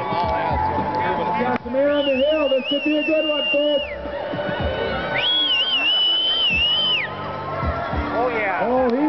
Got some air on the hill. This could be a good one, folks. Oh, yeah. Oh, he